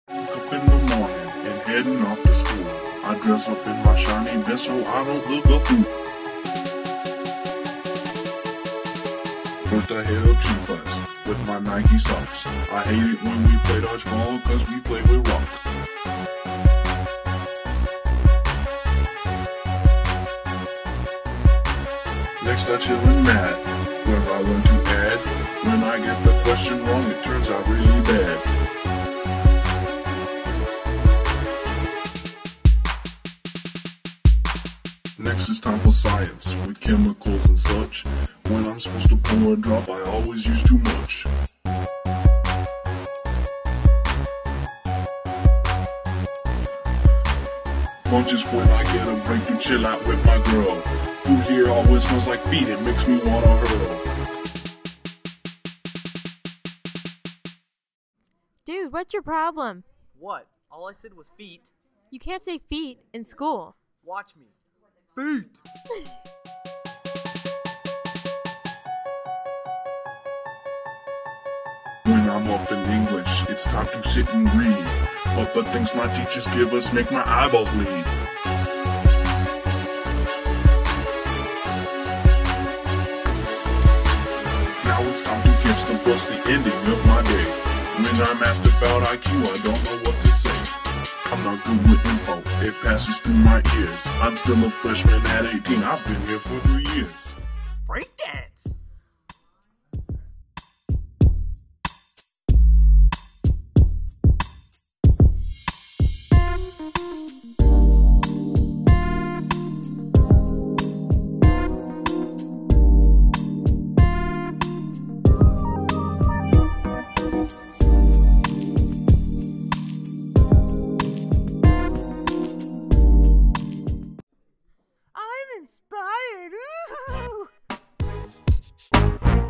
Wake up in the morning and heading off to school. I dress up in my shiny vest so I don't look a fool. First I head up to class with my Nike socks. I hate it when we play dodgeball cause we play with rocks. Next I chill in math, where I learn to add. When I get the question wrong, it turns out really bad. Next is time for science, with chemicals and such. When I'm supposed to pour a drop, I always use too much. Lunch is when I get a break to chill out with my girl. Food here always smells like feet, it makes me wanna hurl. Dude, what's your problem? What? All I said was feet. You can't say feet in school. Watch me. Feet! When I'm up in English, it's time to sit and read. But the things my teachers give us make my eyeballs bleed. Now it's time to catch the bus, the ending of my day. When I'm asked about IQ, I don't know what to say. I'm not good with info, it passes through my ears. I'm still a freshman at 18, I've been here for 3 years. Breakdance! I'm inspired. Woo!